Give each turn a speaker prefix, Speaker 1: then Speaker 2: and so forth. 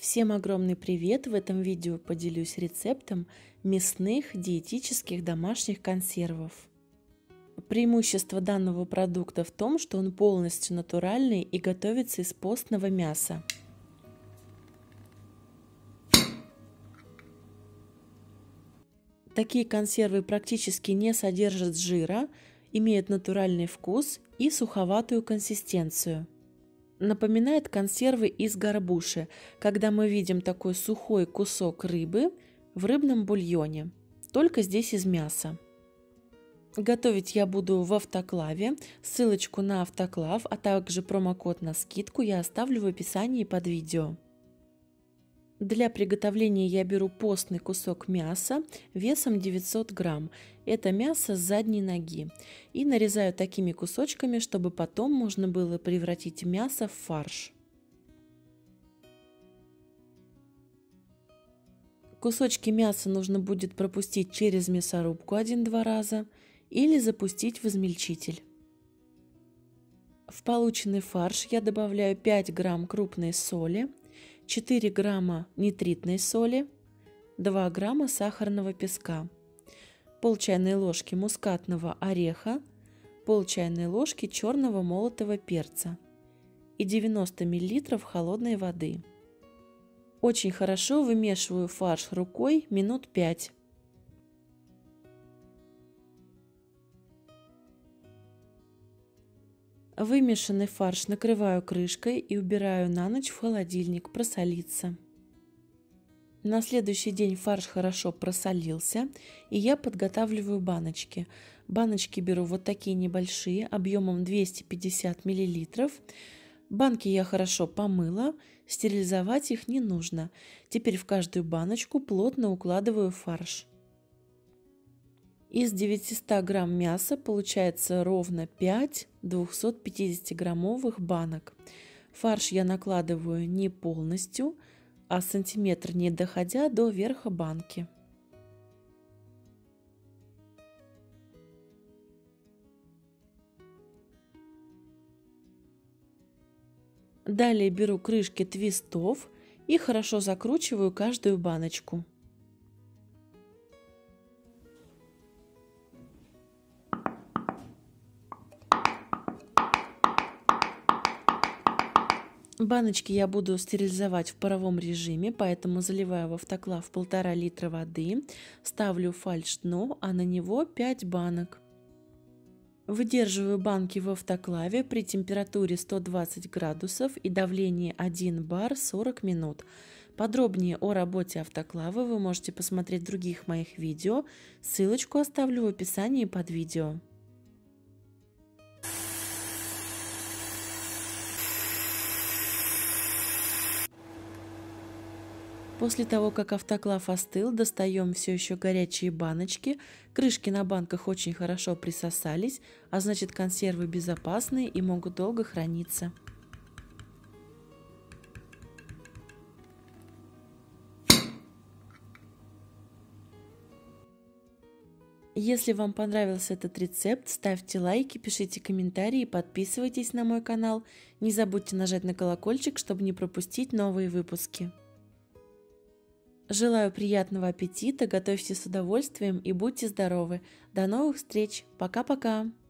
Speaker 1: Всем огромный привет! В этом видео поделюсь рецептом мясных диетических домашних консервов. Преимущество данного продукта в том, что он полностью натуральный и готовится из постного мяса. Такие консервы практически не содержат жира, имеют натуральный вкус и суховатую консистенцию. Напоминает консервы из горбуши, когда мы видим такой сухой кусок рыбы в рыбном бульоне, только здесь из мяса. Готовить я буду в автоклаве. Ссылочку на автоклав, а также промокод на скидку я оставлю в описании под видео. Для приготовления я беру постный кусок мяса весом 900 грамм. Это мясо с задней ноги. И нарезаю такими кусочками, чтобы потом можно было превратить мясо в фарш. Кусочки мяса нужно будет пропустить через мясорубку 1-2 раза или запустить в измельчитель. В полученный фарш я добавляю 5 грамм крупной соли, 4 грамма нитритной соли, 2 грамма сахарного песка, пол чайной ложки мускатного ореха, пол чайной ложки черного молотого перца и 90 мл холодной воды. Очень хорошо вымешиваю фарш рукой минут 5. Вымешанный фарш накрываю крышкой и убираю на ночь в холодильник просолиться. На следующий день фарш хорошо просолился, и я подготавливаю баночки. Баночки беру вот такие небольшие, объемом 250 мл. Банки я хорошо помыла, стерилизовать их не нужно. Теперь в каждую баночку плотно укладываю фарш. Из 900 грамм мяса получается ровно 5 250-граммовых банок. Фарш я накладываю не полностью, а сантиметр не доходя до верха банки. Далее беру крышки твистов и хорошо закручиваю каждую баночку. Баночки я буду стерилизовать в паровом режиме, поэтому заливаю в автоклав 1,5 литра воды, ставлю фальш-дно, а на него 5 банок. Выдерживаю банки в автоклаве при температуре 120 градусов и давлении 1 бар 40 минут. Подробнее о работе автоклава вы можете посмотреть в других моих видео, ссылочку оставлю в описании под видео. После того, как автоклав остыл, достаем все еще горячие баночки. Крышки на банках очень хорошо присосались, а значит консервы безопасные и могут долго храниться. Если вам понравился этот рецепт, ставьте лайки, пишите комментарии, подписывайтесь на мой канал. Не забудьте нажать на колокольчик, чтобы не пропустить новые выпуски. Желаю приятного аппетита, готовьте с удовольствием и будьте здоровы. До новых встреч. Пока-пока.